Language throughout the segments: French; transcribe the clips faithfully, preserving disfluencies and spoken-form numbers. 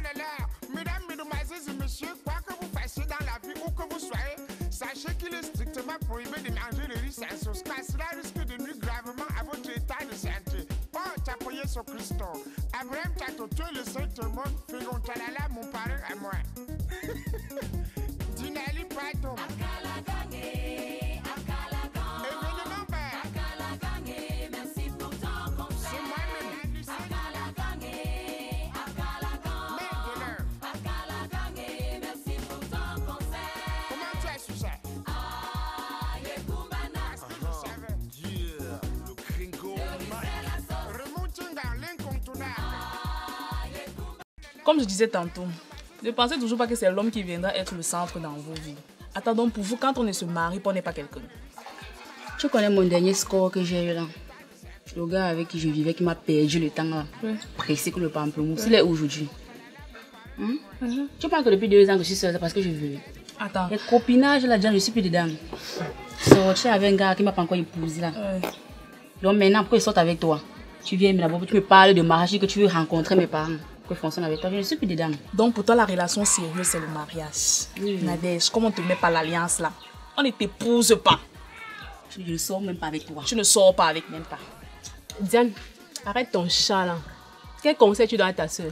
Mesdames, mesdemoiselles et messieurs, quoi que vous fassiez dans la vie où que vous soyez, sachez qu'il est strictement prohibé de manger le riz sans sauce, car cela risque de nuire gravement à votre état de santé. Oh, t'appuyer sur Christo. Abraham Tato, tu es le saint tout le monde, Fégon Talala, mon parrain à moi. Dinali Pato. Comme je disais tantôt, ne pensez toujours pas que c'est l'homme qui viendra être le centre dans vos vies. Attendons pour vous, quand on ne se marie, on n'est pas quelqu'un. Tu connais mon dernier score que j'ai eu là? Le gars avec qui je vivais, qui m'a perdu le temps là. Oui. Pressé que le pamplemousse. Oui. Il est aujourd'hui. Hein? Mm-hmm. Tu penses que depuis deux ans que je suis seule, c'est parce que je veux. Attends. Les copinages là, déjà, je suis plus dedans. Sortir avec un gars qui m'a pas encore épousé là. Oui. Donc maintenant, pourquoi il sort avec toi? Tu viens d'abord, tu me parles de mariage, que tu veux rencontrer mes parents. Que fonctionne avec toi, je ne suis plus dedans. Donc pour toi, la relation sérieuse, c'est le mariage. Oui. Nadège, comment on te met pas l'alliance là? On ne t'épouse pas. Je ne sors même pas avec toi. Tu ne sors pas avec même pas. Diane, arrête ton chat là. Quel conseil tu donnes à ta soeur?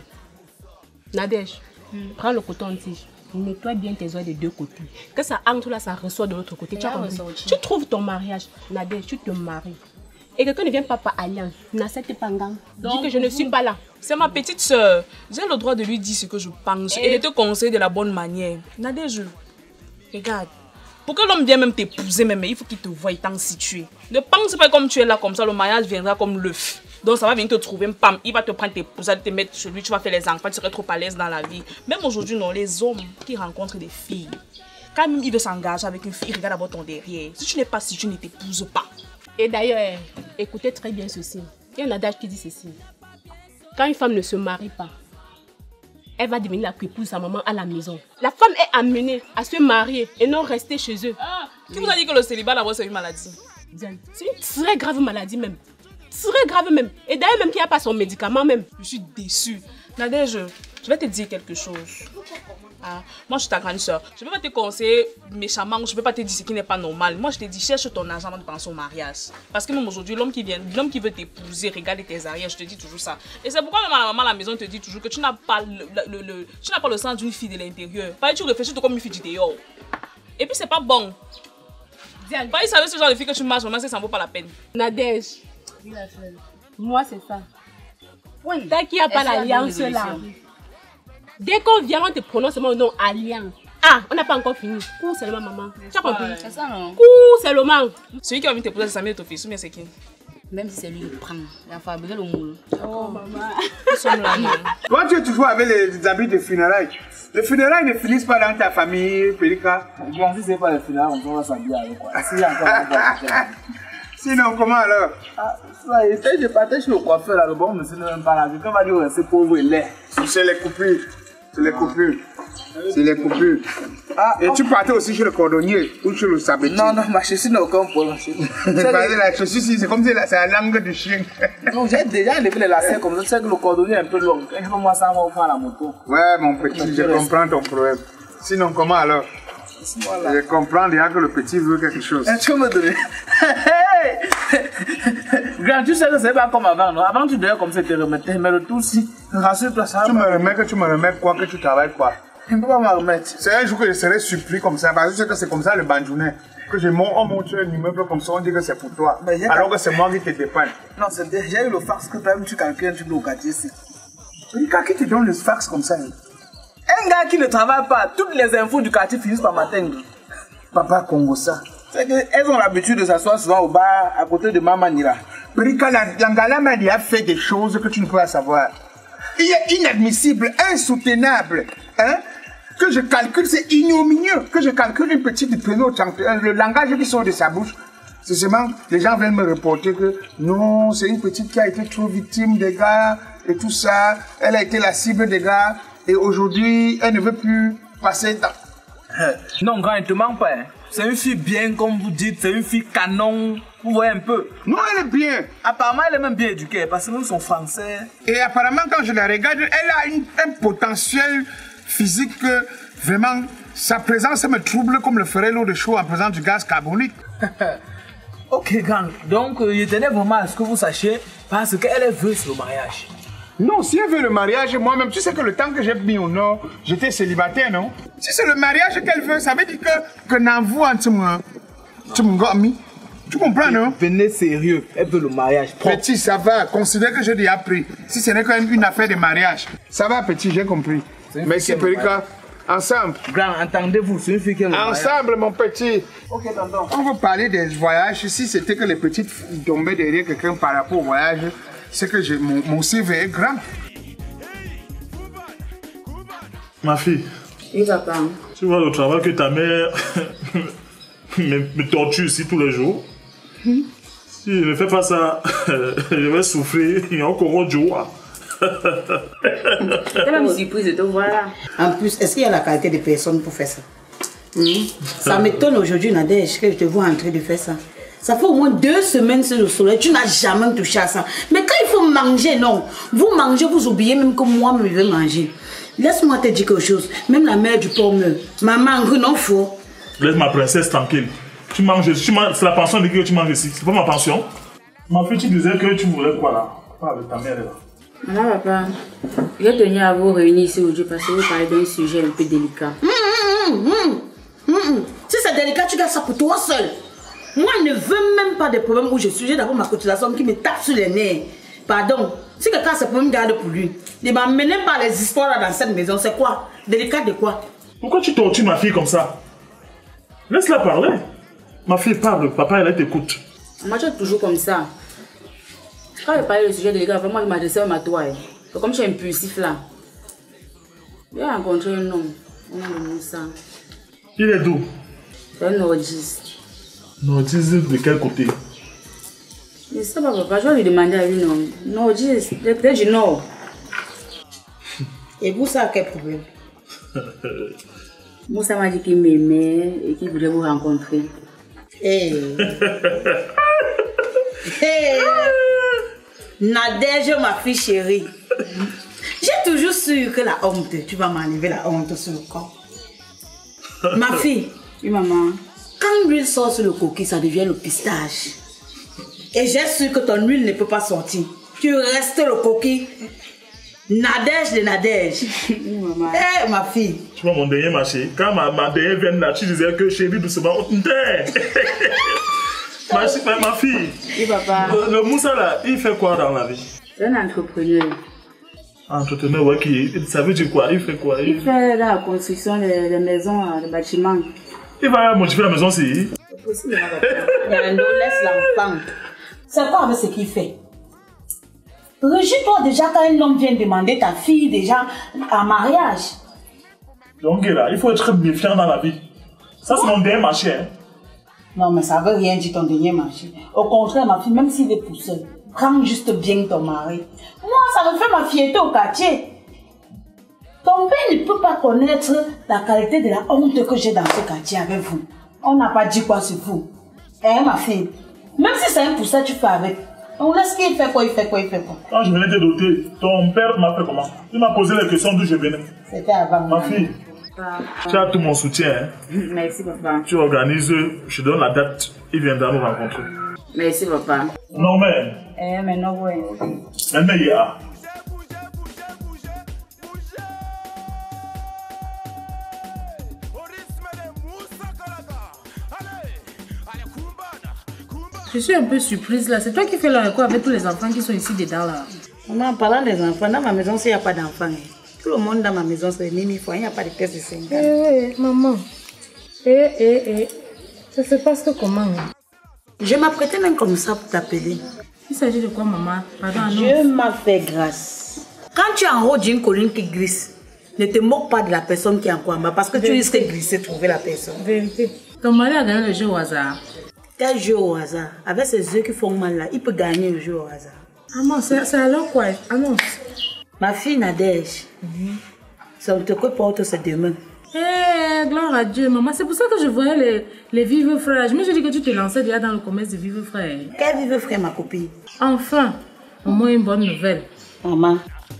Nadège, hmm. prends le coton-tige. Nettoie bien tes oreilles des deux côtés. Que ça entre là, ça ressort de l'autre côté. Tu, tu trouves ton mariage. Nadège, tu te maries. Et quelqu'un ne vient pas par alliance. N'accepte pas gang. Dis que je ne suis pas là. C'est ma petite soeur. J'ai le droit de lui dire ce que je pense et, et de te conseiller de la bonne manière. Nadège, regarde. Pour que l'homme vienne même t'épouser, même, il faut qu'il te voie tant situé. Ne pense pas comme tu es là, comme ça, le mariage viendra comme l'œuf. Donc ça va venir te trouver, pam, il va te prendre tes poussades, te mettre chez lui, tu vas faire les enfants, tu serais trop à l'aise dans la vie. Même aujourd'hui, non, les hommes qui rencontrent des filles, quand même il veut s'engager avec une fille, regarde d'abord ton derrière. Si tu n'es pas si tu ne t'épouses pas. Et d'ailleurs, écoutez très bien ceci. Il y a un adage qui dit ceci. Quand une femme ne se marie pas, elle va devenir la épouse de sa maman à la maison. La femme est amenée à se marier et non rester chez eux. Ah, qui vous a dit que le célibat d'abord c'est une maladie? C'est une très grave maladie même. Très grave même. Et d'ailleurs même qu'il n'y a pas son médicament même. Je suis déçue. Nadège, je vais te dire quelque chose. Ah, moi je suis ta grande soeur. Je ne peux pas te conseiller méchamment, je ne peux pas te dire ce qui n'est pas normal. Moi je te dis cherche ton argent avant de penser au mariage. Parce que même aujourd'hui, l'homme qui vient, l'homme qui veut t'épouser, regarde tes arrières, je te dis toujours ça. Et c'est pourquoi même la maman à la maison te dit toujours que tu n'as pas le, le, le, tu n'as pas le sens d'une fille de l'intérieur. Pas tu réfléchis comme une fille du dehors. Et puis c'est pas bon. Diane. Pas il savait ce genre de fille que tu marches, maman, ça ne vaut pas la peine. Nadège. Moi c'est ça. Oui. Tant qu'il n'y a pas l'alliance là. Dès qu'on vient, on te prononce mon nom alliance. Ah, on n'a pas encore fini. Cours seulement, maman. Tu as compris? C'est ça, non? Cours seulement. Celui qui va venir te poser, c'est Samir de ton fils, ou bien c'est qui? Même si c'est lui, il prend. Il a fabriqué le moule. Oh, maman. Nous sommes là, non? Toi, tu es toujours avec les, les habits de funérailles. Les funérailles ne finissent pas dans ta famille, Pélika. Bon, si c'est pas les funérailles, on va s'habiller avec quoi. Si, encore. Sinon, comment alors? Ah, ça y est, je partais chez le coiffeur là, le bon monsieur ne même pas là. Quand on va dire, c'est pauvre et laid. C'est les coupures. C'est les coupures. C'est les coupures. Ah, et tu partais aussi chez le cordonnier ou chez le sabetier? Non, non, ma chaussure n'a aucun problème. La chaussure, c'est comme si c'est la langue du chien. Non, j'ai déjà enlevé les lacets comme ça. Tu sais que le cordonnier est un peu long. Quand je veux moi ça, on va faire la moto. Ouais, mon petit, je comprends ton problème. Sinon, comment alors? Je comprends déjà que le petit veut quelque chose. Tu peux me donner? Grand, tu sais que c'est pas comme avant, non? Avant, tu devais comme ça te remettre. Mais le tout, si, rassure-toi, ça va. Tu me remets que tu me remets quoi, que tu travailles quoi? Je ne peux pas me remettre. C'est un jour que je serai surpris comme ça, parce que je sais que c'est comme ça le bandounet. Que je monte, on monte un immeuble comme ça, on dit que c'est pour toi. Alors que c'est moi qui te dépanne. Non, c'est déjà eu le fax que toi-même tu calcules un truc au quartier ici. Mais quand qui te donne le fax comme ça? Un gars qui ne travaille pas, toutes les infos du quartier finissent par m'atteindre. Papa Congo ça. C'est qu'elles ont l'habitude de s'asseoir souvent au bar à côté de Maman Nira. Perika, l'Angala m'a dit a fait des choses que tu ne peux pas savoir. Il est inadmissible, insoutenable, hein? Que je calcule, c'est ignominieux, que je calcule une petite prénom, le langage qui sort de sa bouche. C'est seulement, les gens viennent me reporter que non, c'est une petite qui a été trop victime des gars et tout ça. Elle a été la cible des gars et aujourd'hui, elle ne veut plus passer dans... Non, grand, il te manque pas. Hein. c'est une fille bien, comme vous dites, c'est une fille canon. Vous voyez un peu. Non, elle est bien. Apparemment, elle est même bien éduquée parce que même son français. Et apparemment, quand je la regarde, elle a une, un potentiel physique que vraiment, sa présence me trouble comme le ferait l'eau de chaux en présence du gaz carbonique. Ok, gang. Donc, euh, je tenais vraiment à ce que vous sachiez parce qu'elle veut le mariage. Non, si elle veut le mariage, moi-même, tu sais que le temps que j'ai mis au nord, j'étais célibataire, non? Si c'est le mariage qu'elle veut, ça veut dire que, que n'envoie en tu me ami. Tu comprends, non? Venez sérieux, elle veut le mariage. Propre. Petit, ça va, considère que j'ai déjà pris. Si ce n'est qu'une affaire de mariage. Ça va, petit, j'ai compris. Mais c'est Perika, ensemble. Grand, entendez-vous, c'est une fille qui est le mariage. Ensemble, mon petit. Ok, tonton. On veut parler des voyages. Si c'était que les petites tombaient derrière quelqu'un par rapport au voyage, c'est que j'ai, mon, mon C V est grand. Ma fille. Oui, papa. Tu vois le travail que ta mère me, me torture ici tous les jours. Hmm? Si je ne fais pas ça, je vais souffrir. Il y a encore un jour. C'est même surprise de te voir là. En plus, est-ce qu'il y a la qualité de personne pour faire ça? Hmm? Ça m'étonne aujourd'hui, Nadège, que je te vois en train de faire ça. Ça fait au moins deux semaines sur le soleil, tu n'as jamais touché à ça. Mais quand il faut manger, non. Vous mangez, vous oubliez même que moi, je vais manger. Laisse-moi te dire quelque chose. Même la mère du porc meurt. Maman, non, faut. Laisse ma princesse tranquille. Tu manges, tu manges, c'est la pension de qui que tu manges ici. C'est pas ma pension. Ma fille, tu disais que tu voulais quoi là? Parle de ta mère là. Maman, papa, je tenais à vous réunir ici aujourd'hui parce que vous parlez d'un sujet un peu délicat. Mmh, mmh, mmh, mmh. Si c'est délicat, tu gardes ça pour toi seul. Moi, je ne veux même pas de problème où je suis. J'ai d'abord ma cotisation qui me tape sur les nerfs. Pardon. Si quelqu'un a ce problème, garde pour lui. Il m'a mené par les histoires là dans cette maison. C'est quoi? Délicat de quoi? Pourquoi tu tortures ma fille comme ça? Laisse-la parler. Ma fille parle, papa, elle t'écoute. Moi, je suis toujours comme ça. Quand je parlais du sujet délicat, vraiment, je m'adressais à ma toile. Comme je suis impulsif là. J'ai rencontré un homme. Un homme de Moussa. Il est d'où? C'est un nordiste. Nordiste de quel côté? Je ne sais pas, papa, je vais lui demander à lui, non. Nordiste, peut-être du nord. Et vous, ça a quel problème? Moussa m'a dit qu'il m'aimait et qu'il voulait vous rencontrer. Hey. Hey. Nadège, ma fille chérie. J'ai toujours su que la honte, tu vas m'enlever la honte sur le corps. Ma fille, oui maman, quand l'huile sort sur le coquille, ça devient le pistache. Et j'ai su que ton huile ne peut pas sortir. Tu restes le coquille. Nadège de Nadège. Oui maman. Eh hey, ma fille. Tu vois mon dernier marché. Quand ma, ma dernière vient là, tu disais que chérie doucement. ma, ma, ma fille. Oui papa. Le, le Moussa là, il fait quoi dans la vie? C'est un entrepreneur. Entrepreneur, ouais, qui, ça veut dire quoi? Il fait quoi? Il, il fait la construction des de maisons, des bâtiments. Il va modifier la maison si? C'est possible, papa. Laisse l'enfant. C'est quoi avec ce qu'il fait? Régis-toi déjà quand un homme vient demander ta fille déjà en mariage. Donc là, il faut être méfiant dans la vie. Ça, c'est mon dernier marché. Hein. Non, mais ça veut rien dire ton dernier marché. Au contraire, ma fille, même s'il est poussé, prends juste bien ton mari. Moi, ça me fait ma fierté au quartier. Ton père ne peut pas connaître la qualité de la honte que j'ai dans ce quartier avec vous. On n'a pas dit quoi sur vous. Hein, ma fille? Même si c'est un poussé, tu fais avec. On laisse qu'il fait quoi, il fait quoi, il fait quoi. Quand je venais te doter, ton père m'a fait comment? Il m'a posé la question d'où je venais. C'était avant. Ma fille, papa. Tu as tout mon soutien. Hein? Merci, papa. Tu organises, je donne la date, il viendra nous rencontrer. Merci, papa. Non, mais. Eh, mais non, ouais. Mais, mais, il y a. Je suis un peu surprise là. C'est toi qui fais le record avec tous les enfants qui sont ici dedans là. Maman, en parlant des enfants, dans ma maison, s'il n'y a pas d'enfants, tout le monde dans ma maison, c'est mille fois. Il n'y a pas de pièces de cinq ans. Eh, eh, maman. Eh, eh, eh. Ça se passe comment? Je m'apprêtais même comme ça pour t'appeler. Il s'agit de quoi, maman? Pardon, Dieu m'a fait grâce. Quand tu es en haut d'une colline qui glisse, ne te moque pas de la personne qui est en bas parce que tu risques de glisser, trouver la personne. Vérité. Ton mari a gagné le jeu au hasard. Quel jeu au hasard? Avec ses yeux qui font mal là, il peut gagner le jeu au hasard. Maman, c'est alors quoi? Annonce. Ma fille Nadège, mm-hmm. son te que porte c'est demain. Eh, gloire à Dieu, maman. C'est pour ça que je voyais les, les vivres frères. Je me suis dit que tu te lançais déjà dans le commerce de vivres frères. Quel vivre frère, ma copine? Enfin, au moins une bonne nouvelle. Maman.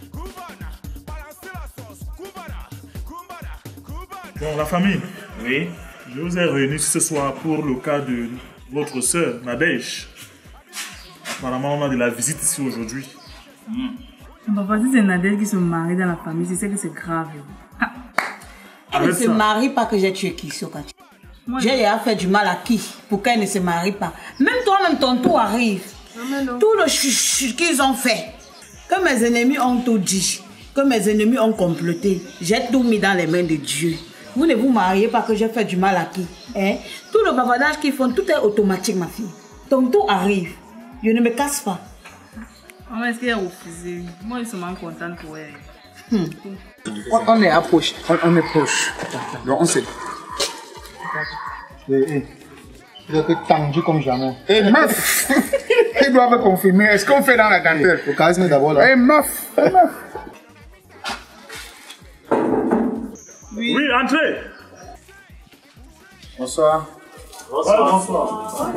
Bon, la famille. Oui. Je vous ai réunis ce soir pour le cas de votre sœur, Nadège. Apparemment, on a de la visite ici aujourd'hui. Mm. Papa, si c'est Nadège qui se marie dans la famille, c'est que c'est grave. Ah. Elle ne se marie pas que j'ai tué qui, Sokati. J'ai déjà fait du mal à qui pour qu'elle ne se marie pas. Même toi, même ton tour arrive. Non, tout le chuchu qu'ils ont fait, que mes ennemis ont tout dit, que mes ennemis ont comploté, j'ai tout mis dans les mains de Dieu. Vous ne vous mariez pas que j'ai fait du mal à qui, hein? Tout le bavardage qu'ils font, tout est automatique, ma fille. Ton tour arrive. Je ne me casse pas. Maman, est-ce qu'il a refusé? Moi, je suis vraiment contente pour elle. Hmm. On est approché. On, on est proche. Donc, on sait. Eh, eh. Vous êtes tendu comme jamais. Eh, meuf! Ils doivent confirmer. Est-ce qu'on fait dans la dentelle? Le charisme d'abord là. Eh, meuf! Eh, meuf! Oui, oui, entrez! Bonsoir. Bonsoir. Bonsoir.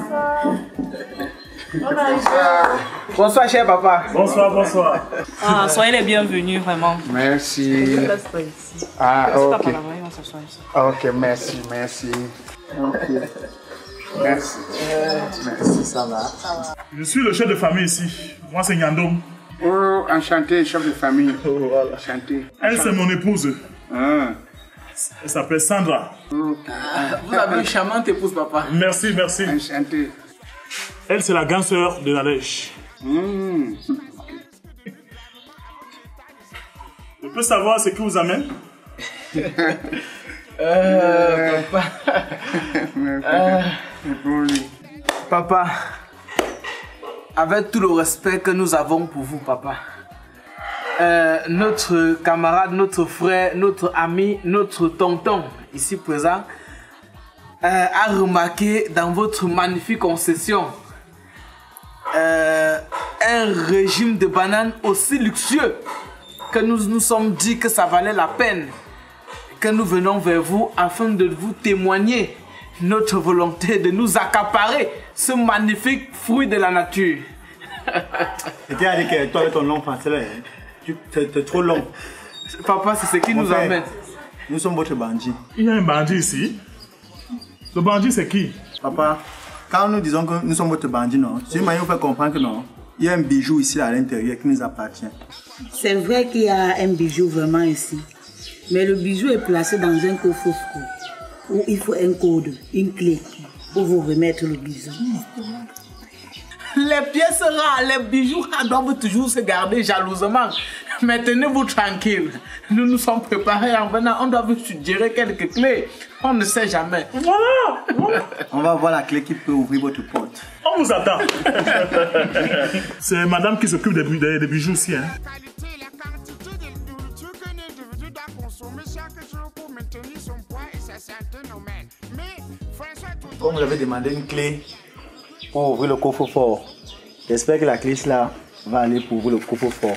Bonsoir. Bonsoir, cher papa. Bonsoir, bonsoir. Ah, soyez les bienvenus, vraiment. Merci. Je laisse pas ici. Ah, ok. ok. Là, on s'assoit ici. Ok, merci, merci. Ok. Merci. Merci, ça va. Je suis le chef de famille ici. Moi, c'est Nyandom. Oh, enchanté, chef de famille. Oh, voilà. Enchanté. Elle, c'est mon épouse. Ah. Elle s'appelle Sandra. Ah, vous avez une charmante épouse, papa. Merci, merci. Enchanté. Elle, c'est la grande sœur de Nadège. Mmh. Je peux savoir ce qui vous amène? euh, papa. euh, papa, avec tout le respect que nous avons pour vous, papa, euh, notre camarade, notre frère, notre ami, notre tonton, ici présent, euh, a remarqué dans votre magnifique concession euh, un régime de bananes aussi luxueux que nous nous sommes dit que ça valait la peine que nous venons vers vous afin de vous témoigner notre volonté de nous accaparer ce magnifique fruit de la nature. Et tu as dit que toi avec ton long français, c'est trop long. Papa, c'est ce qui Mon nous frère, amène. Nous sommes votre bandit. Il y a un bandit ici. Le bandit, c'est qui? Papa, quand nous disons que nous sommes votre bandit, non, c'est une manière de faire comprendre que non, il y a un bijou ici à l'intérieur qui nous appartient. C'est vrai qu'il y a un bijou vraiment ici. Mais le bijou est placé dans un coffre-fort où il faut un code, une clé pour vous remettre le bijou. Les pièces rares, les bijoux doivent toujours se garder jalousement. Mais tenez-vous tranquille. Nous nous sommes préparés en venant. On doit vous suggérer quelques clés. On ne sait jamais. Voilà. On va voir la clé qui peut ouvrir votre porte. On vous attend. C'est madame qui s'occupe des, des, des bijoux aussi. Hein. Comme vous avez demandé une clé pour ouvrir le coffre-fort, j'espère que la clé là va aller pour ouvrir le coffre-fort.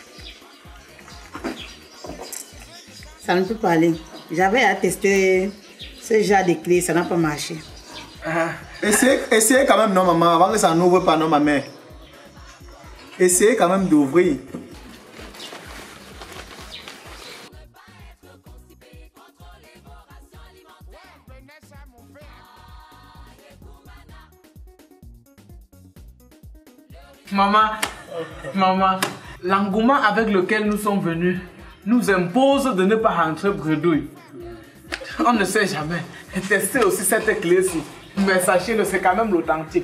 Ça ne peut pas aller. J'avais à tester ce genre de clés, ça n'a pas marché. Ah. Essayez, essayez quand même, non maman, avant que ça n'ouvre pas, non ma mère. Essayez quand même d'ouvrir. Maman, maman, l'engouement avec lequel nous sommes venus nous impose de ne pas rentrer bredouille. On ne sait jamais. Testez aussi cette clé-ci. Mais sachez-le, c'est quand même l'authentique.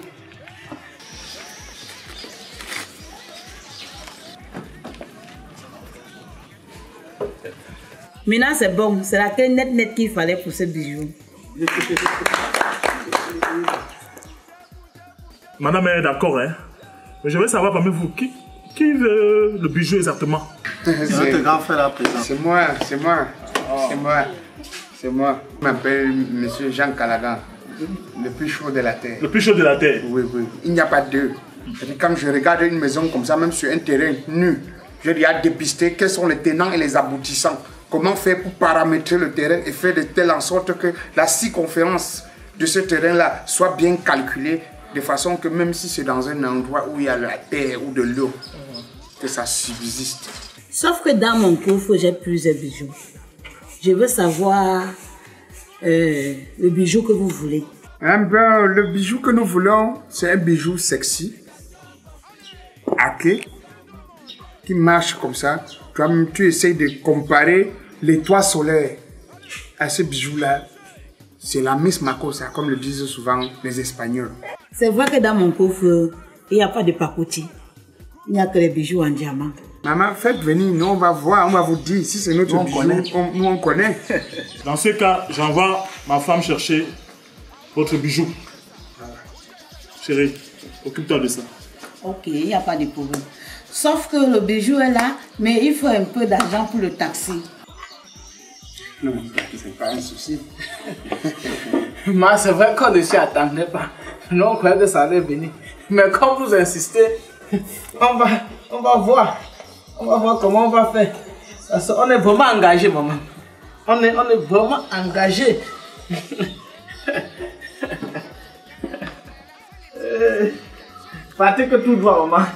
Maintenant c'est bon, c'est la clé net net qu'il fallait pour ce bijou. Madame est d'accord, hein? Mais je veux savoir parmi vous, qui, qui veut le bijou exactement? C'est notre grand frère là présent. C'est moi, c'est moi, oh. c'est moi, c'est moi. Je m'appelle Monsieur Jean Caladan, le plus chaud de la terre. Le plus chaud de la terre? Oui, oui. Il n'y a pas deux. Quand je regarde une maison comme ça, même sur un terrain nu, je dois dépister quels sont les tenants et les aboutissants. comment faire pour paramétrer le terrain et faire de telle en sorte que la circonférence de ce terrain-là soit bien calculée, de façon que même si c'est dans un endroit où il y a la terre ou de l'eau, que ça subsiste. Sauf que dans mon coffre, j'ai plusieurs bijoux. Je veux savoir euh, le bijou que vous voulez. Eh ben, le bijou que nous voulons, c'est un bijou sexy, hacké, qui marche comme ça. Toi, tu essayes de comparer l'étoile solaire à ce bijou-là. C'est la Miss Makossa, comme le disent souvent les Espagnols. C'est vrai que dans mon coffre, il n'y a pas de pacotille. Il n'y a que les bijoux en diamant. Maman, faites venir, nous on va voir, on va vous dire si c'est notre nous, bijou. on connaît. On, nous on connaît. Dans ce cas, j'envoie ma femme chercher votre bijou. Chérie, occupe-toi de ça. Ok, il n'y a pas de problème. Sauf que le bijou est là, mais il faut un peu d'argent pour le taxi. Non, c'est pas un souci. Moi, c'est vrai qu'on ne s'y attendait pas. Nous, on croyait que ça allait venir. Mais comme vous insistez, on va, on va voir. On va voir comment on va faire. Parce qu'on est vraiment engagé, maman. On est, on est vraiment engagé. euh, partez que tout droit, maman.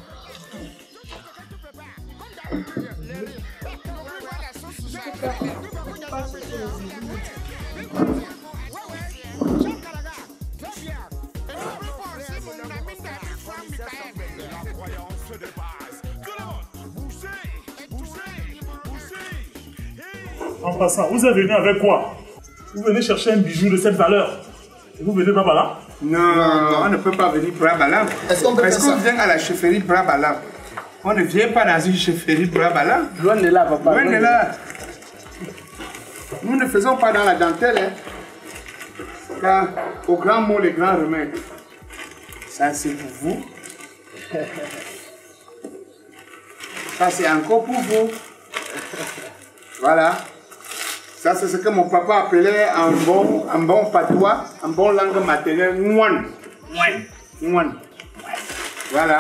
En passant, vous êtes venu avec quoi? Vous venez chercher un bijou de cette valeur. Et vous venez pas par là? Non, on ne peut pas venir bras ballants. Est-ce qu'on Est qu'on vient à la chefferie bras ballants? On ne vient pas dans une chefferie bras ballants. Loin de là, papa. Loin de là. Nous ne faisons pas dans la dentelle. Hein. Car au grand mot, les grands remèdes. Ça, c'est pour vous. Ça, c'est encore pour vous. Voilà. Ça, c'est ce que mon papa appelait en bon, en bon patois, en bon langue maternelle, Nguan. Nguan. Voilà.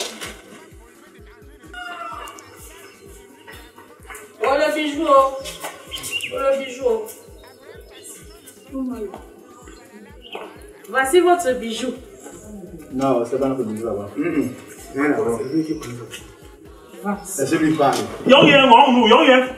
Oh le bijou. Oh le bijou. Voici votre bijou. Non, c'est pas notre bijou là-bas. Mm-hmm. Voilà. Laissez-lui parler. Y'a rien, nous, y'a rien.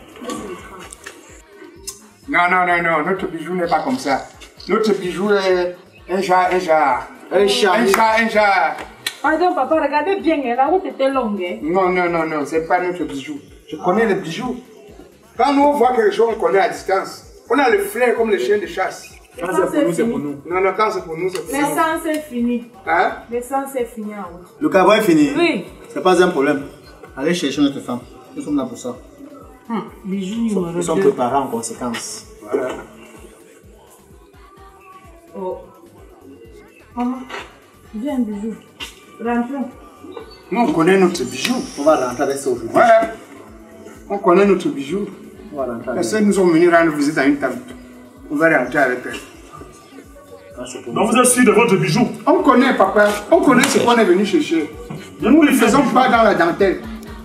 Non, non, non, non, notre bijou n'est pas comme ça. Notre bijou est un chat, un chat. Un chat. Un chat, un chat. Pardon, papa, regardez bien, la route était longue. Hein? Non, non, non, non, c'est pas notre bijou. Je connais les bijoux. Quand nous on voit quelque chose, on connaît à distance. On a le flair comme les chiens de chasse. Quand c'est pour nous, c'est pour nous. Non, non, quand c'est pour nous, c'est pour nous. L'essence est finie. Hein? L'essence est finie en route. Le cabaret est fini. Oui. C'est pas un problème. Allez chercher notre femme. Nous sommes là pour ça. Hum, bijou numéro deux. Nous sommes préparés en conséquence. Voilà. Oh. Maman, viens bijou. Rentrons. Nous, on connaît notre bijou. On va rentrer avec ça aujourd'hui. Ouais. On connaît notre bijou. On va rentrer avec Parce que nous sommes venus rendre visite à une table. On va rentrer avec elle. Donc vous êtes sûr de votre bijou? On connaît, papa. On connaît ce qu'on est venu chercher. Nous ne le faisons pas dans la dentelle.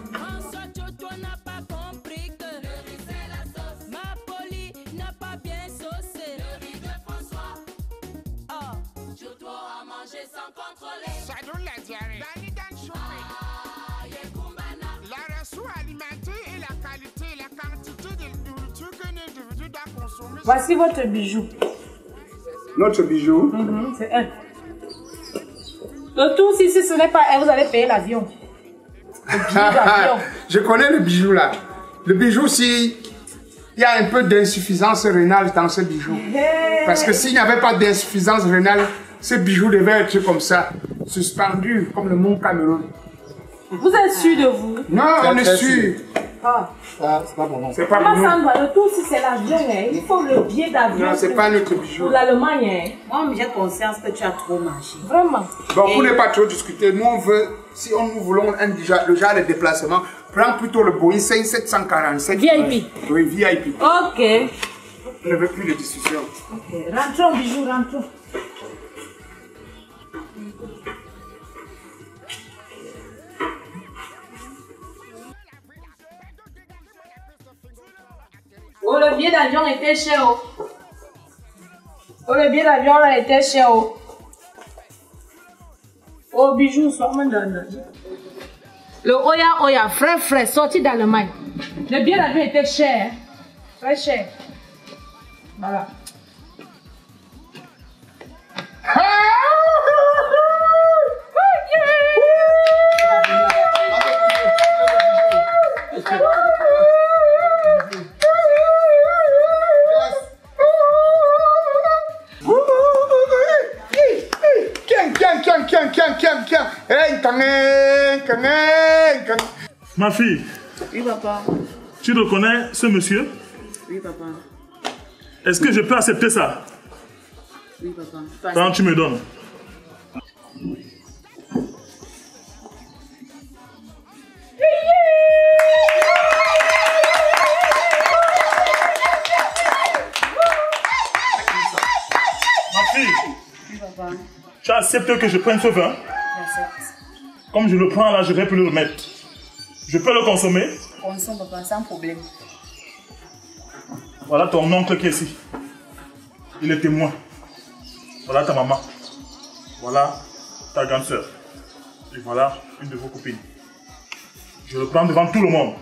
Voici votre bijou. Notre bijou. Mm-hmm, c'est elle. Le tout, si, si ce n'est pas elle, vous allez payer l'avion. Je connais le bijou là. Le bijou, si il y a un peu d'insuffisance rénale dans ce bijou. Hey. Parce que s'il n'y avait pas d'insuffisance rénale, ce bijou devait être comme ça, suspendu comme le mont Cameroun. Vous êtes sûr de vous? Non, on est sûr. Ah. Ah, c'est pas pour nous. C'est pas pour nous. Le tout, si c'est l'avion, hein, il faut le billet d'avion. Non, c'est pas notre bijou. Pour l'Allemagne. Hein. Moi, j'ai conscience que tu as trop marché. Vraiment. Bon, pour ne pas trop discuter, nous on veut, si on, nous voulons un, le genre de déplacement, prends plutôt le Boeing sept cent quarante-sept. V I P. Oui, V I P. Ok. Je ne veux plus de discussion. Ok, rentrons, bijou, rentrons. Oh, le billet d'avion était cher. Oh, oh le billet d'avion là était cher. Oh, oh bijoux, sois-moi donne. Le Oya Oya, frère, frère, sorti d'Allemagne. Le billet d'avion était cher. Très cher. Voilà. Ma fille. Oui, papa. Tu reconnais ce monsieur? Oui, papa. Est-ce que je peux accepter ça? Oui, papa. Quand tu me donnes. Ma fille. Oui, papa. Tu acceptes que je prenne ce vin? J'accepte. Comme je le prends là, je vais plus le remettre. Je peux le consommer? Consomme, papa, sans problème. Voilà ton oncle qui est ici. Il est témoin. Voilà ta maman. Voilà ta grande soeur. Et voilà une de vos copines. Je le prends devant tout le monde.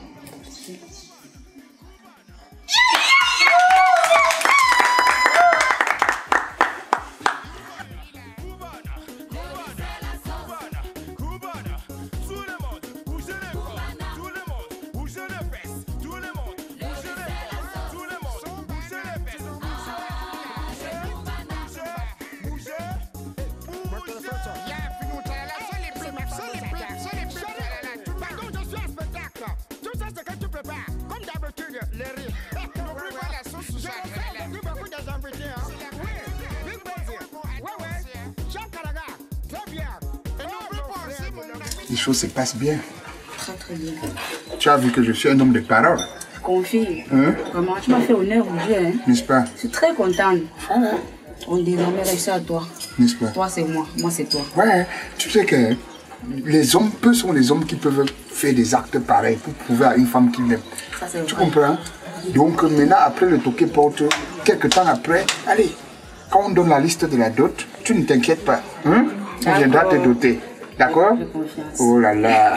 Les choses se passent bien. Très très bien. Tu as vu que je suis un homme de parole. Je confie. Hein? Vraiment, tu m'as fait honneur aujourd'hui. Hein? N'est-ce pas? Je suis très contente. Ah ouais. On désormais reste à toi. N'est-ce pas? Toi c'est moi, moi c'est toi. Ouais, tu sais que les hommes, peu sont les hommes qui peuvent faire des actes pareils pour prouver à une femme qu'ils l'aiment. Tu comprends? Donc maintenant, après le toquet porte, quelques temps après, allez, quand on donne la liste de la dot, tu ne t'inquiètes pas. Hein? On viendra te doter. D'accord? Oh là là.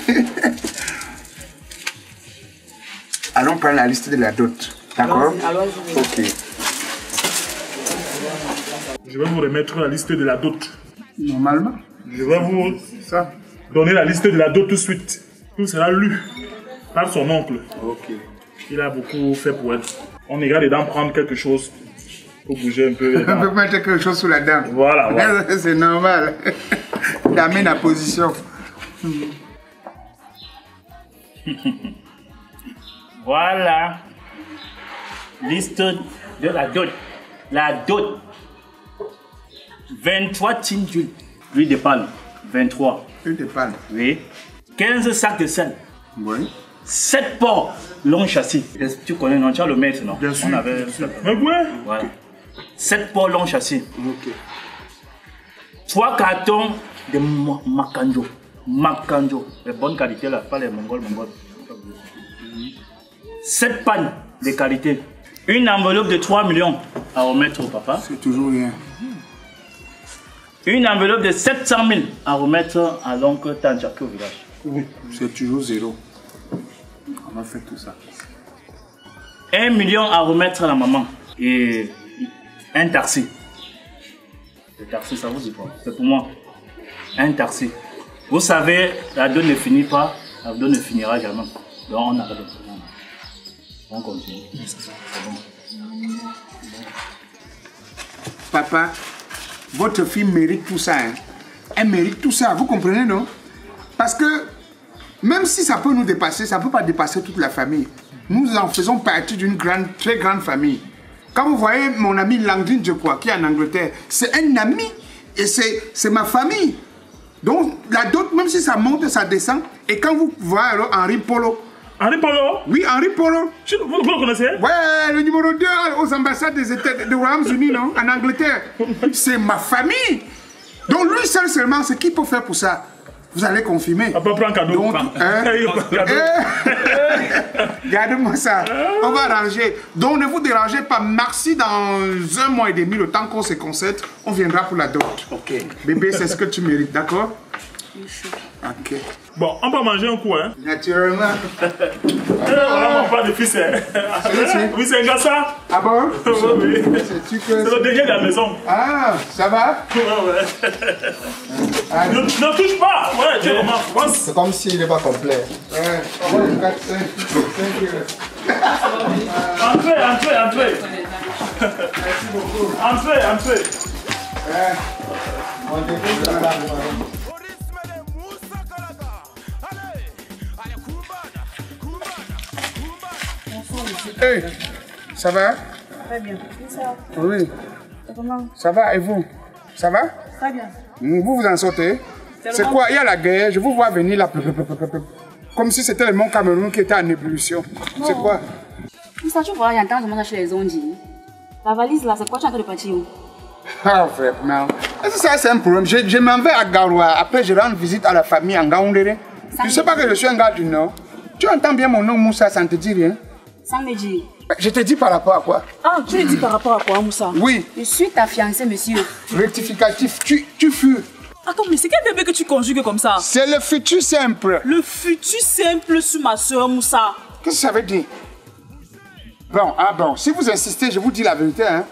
Allons prendre la liste de la dot. D'accord? Ok. Je vais vous remettre la liste de la dot. Normalement. Je vais vous ça. donner la liste de la dot tout de suite. Tout sera lu par son oncle. Ok. Il a beaucoup fait pour elle. On ira dedans prendre quelque chose pour bouger un peu. On peut mettre quelque chose sous la dent. Voilà, voilà. C'est normal. D'amener la position. Voilà. Liste de la dot. La dot. vingt-trois tines d'huile. Huile de palme. vingt-trois. Huile de palme. Oui. quinze sacs de sel. Oui. sept porcs long châssis. Tu connais, non? Tu as le maître, non? Bien sûr. On avait... Mais ouais. Voilà. sept porcs long châssis. Ok. trois cartons de Makanjo. Makanjo. Les bonnes qualités là, pas les mongols, mongols. sept pannes de qualité. Une enveloppe de trois millions à remettre au papa. C'est toujours rien. Une enveloppe de sept cent mille à remettre à l'oncle Tanchaki au village. Oui, c'est toujours zéro. On a fait tout ça. Un million à remettre à la maman. Et un taxi. Le taxi, ça vous dit quoi? C'est pour moi. Un taxi. Vous savez, la donne ne finit pas, la donne ne finira jamais. Donc on arrête. On continue. C'est bon. Papa, votre fille mérite tout ça. Hein. Elle mérite tout ça, vous comprenez, non? Parce que même si ça peut nous dépasser, ça ne peut pas dépasser toute la famille. Nous en faisons partie d'une grande, très grande famille. Quand vous voyez mon ami Langdine, je crois, qui est en Angleterre, c'est un ami et c'est ma famille. Donc la dot, même si ça monte, ça descend. Et quand vous voyez alors Henri Polo. Henri Polo? Oui, Henri Polo. Vous, vous le connaissez? Ouais, le numéro deux aux ambassades des États des Royaumes-Unis, non? En Angleterre. C'est ma famille. Donc lui seul seulement, c'est qui peut faire pour ça? Vous allez confirmer. On peut prendre cadeau. Donc, hein, Regardez-moi ça. On va arranger. Donc, ne vous dérangez pas. Merci, dans un mois et demi, le temps qu'on se concentre, on viendra pour la dot. Ok. Bébé, c'est ce que tu mérites, d'accord? Ok. Bon, on va manger un coup, hein? Naturellement. On n'a pas de fils, hein? Oui, c'est un gars, ça. Ah bon? Oui. C'est le dernier de la maison. Ah, ça va? Ouais, ouais. Ah, ne, ne touche pas! Ouais, tu comment? C'est comme s'il n'est pas complet. Ouais, on va quatre, cinq, cinq. Entrez, entrez, entrez. Merci beaucoup. Entrez, entrez. Ouais. On découvre là. Hey, ça va? Très bien. Oui. Comment? Ça va et vous? Ça va? Très bien. Vous vous en sortez? C'est quoi? Il y a la guerre, je vous vois venir là. Comme si c'était le mont Cameroun qui était en ébullition. C'est quoi? Ça, tu vois, il y a un temps, je mange chez les ondis. La valise là, c'est quoi tu es en train de partir où? Ah, vraiment. Ça, c'est un problème. Je, je m'en vais à Garoua. Après, je rends visite à la famille en Gaoundéré. Tu sais pas que je suis un gars du Nord? Tu entends bien mon nom, Moussa, ça ne te dit rien? Sans me dire. Je te dis par rapport à quoi? Ah, tu le dis par rapport à quoi, Moussa? Oui. Je suis ta fiancée, monsieur. Rectificatif, tu, tu fus. Attends, mais c'est quel bébé que tu conjugues comme ça? C'est le futur simple. Le futur simple sur ma soeur, Moussa. Qu'est-ce que ça veut dire? Bon, ah bon, si vous insistez, je vous dis la vérité. Hein.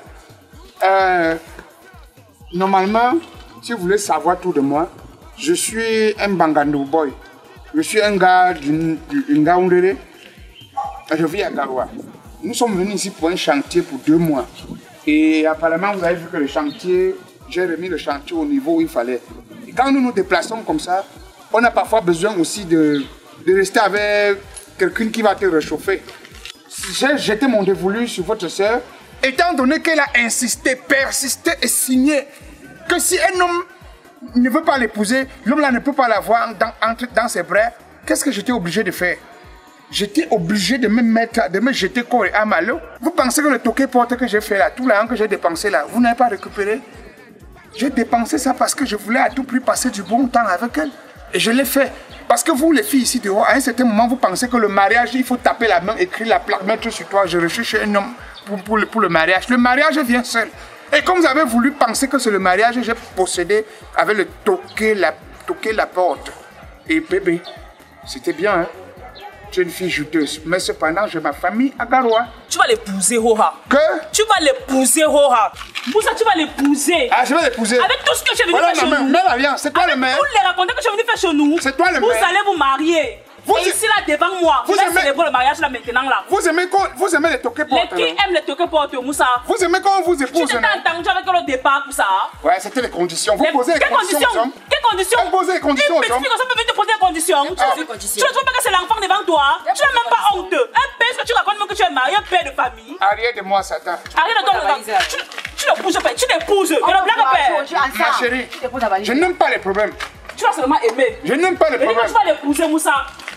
Euh, normalement, si vous voulez savoir tout de moi, je suis un Bangando boy. Je suis un gars d'une Gaoundéré. Je vis à Garoua. Nous sommes venus ici pour un chantier pour deux mois. Et apparemment, vous avez vu que le chantier, j'ai remis le chantier au niveau où il fallait. Et quand nous nous déplaçons comme ça, on a parfois besoin aussi de, de rester avec quelqu'un qui va te réchauffer. J'ai jeté mon dévolu sur votre soeur, étant donné qu'elle a insisté, persisté et signé que si un homme ne veut pas l'épouser, l'homme là ne peut pas l'avoir dans, entre, dans ses bras, qu'est-ce que j'étais obligé de faire? J'étais obligé de me mettre, de me jeter corps et âme à l'eau. Vous pensez que le toqué porte que j'ai fait là, tout l'argent que j'ai dépensé là, vous n'avez pas récupéré? J'ai dépensé ça parce que je voulais à tout prix passer du bon temps avec elle. Et je l'ai fait. Parce que vous, les filles ici dehors, à un certain moment, vous pensez que le mariage, il faut taper la main, écrire la plaque, mettre sur toi, je recherche un homme pour, pour, le, pour le mariage. Le mariage vient seul. Et comme vous avez voulu penser que c'est le mariage, j'ai possédé avec le toquer la, toquer la porte. Et bébé, c'était bien, hein? Tu es une fille juteuse. Mais cependant, j'ai ma famille à Garoua. Tu vas l'épouser, Hora. Que? Tu vas l'épouser, Hora. Moussa, tu vas l'épouser. Ah, je vais l'épouser. Avec tout ce que tu es venu voilà faire chez main, nous. Mets l'alliance, c'est toi le maire. Vous les racontez que tu es venu faire chez nous. C'est toi le vous maire. Vous allez vous marier. Vous et ici, là, devant moi, vous allez célébrer le mariage là maintenant. Là. Vous aimez, vous aimez les toqués portes? Les qui aiment les toqués portes, Moussa? Vous aimez quand on vous épouse? Tu t'es entendu avec le départ pour ça? Ouais, c'était les conditions. Vous les... posez les Quelles conditions, conditions aux hommes. Quelles conditions? Vous posez les conditions aux hommes. Une petite personne peut venir te poser des conditions. Ah. Tu ne trouves pas que c'est l'enfant devant toi? Tu n'as même pas honte. Un père, que tu racontes même que tu es marié, un père de famille. Arrière de moi, Satan. Arrière de toi, tu, tu l'épouses, tu l'épouses. Tu ne blagues pas. Ma chérie, je n'aime pas les problèmes. Tu vas seulement aimer. Je n'aime pas les problèmes. Tu vas l'épouser, Moussa.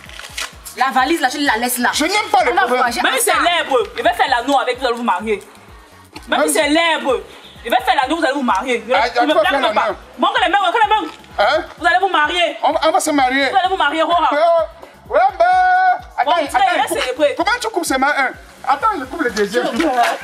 La valise là, tu la laisses là. Je n'aime pas les problèmes. Même si c'est l'herbe, il va faire l'anneau avec vous, vous allez vous marier. Même si c'est l'herbe, il va faire l'anneau, vous allez vous marier. Il ne me blague pas. Manque les mains, manque les mains. Hein? Vous allez vous marier. On, on va se marier. Vous allez vous marier, Rora. Ouais, bah. Attends, bon, attends. Comment tu coupes ces mains un? Attends, je coupe le deuxième. Attends,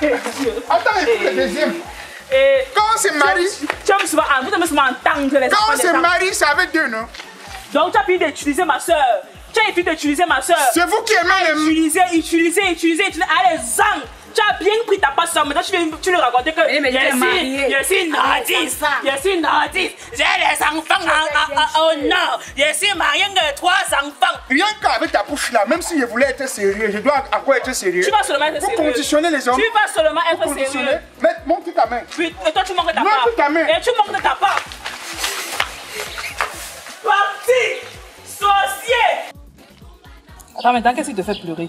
je coupe le deuxième. Et quand on se marie, tu aimes souvent, vous aimez souvent entendre les quand on se marie, c'est avec deux, non? Donc tu as fini d'utiliser ma soeur. Tu as fini d'utiliser ma soeur. C'est vous qui aimez les... Utiliser, utiliser, utiliser, utiliser. Allez, zang. Tu as bien pris ta passe, maintenant tu, tu lui racontais que mais, mais je, suis, je suis nordiste, je suis nordiste, j'ai les enfants au nord, je suis marié de trois enfants. Rien qu'avec ta bouche là, même si je voulais être sérieux, je dois encore être sérieux. Tu vas seulement être sérieux. Vous conditionnez les hommes. Tu vas seulement être sérieux. Mais montre ta main. Puis, et toi tu manques de ta part. Montre ta main. Et tu manques de ta part. Parti, sorcier. Attends, maintenant qu'est-ce qui te fait pleurer?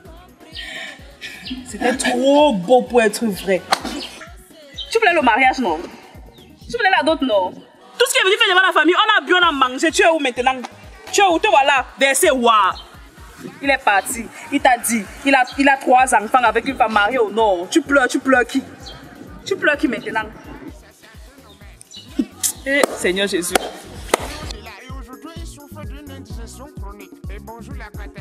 C'était trop beau pour être vrai. Tu voulais le mariage, non? Tu voulais la dot, non? Tout ce qui est venu faire devant la famille, on a bu, on a mangé. Tu es où maintenant? Tu es où? Te voilà, versé, waouh. Il est parti. Il t'a dit, il a, il a trois enfants avec une femme mariée au nord. Tu pleures, tu pleures qui? Tu pleures qui maintenant? Eh, Seigneur Jésus. bonjour la cata.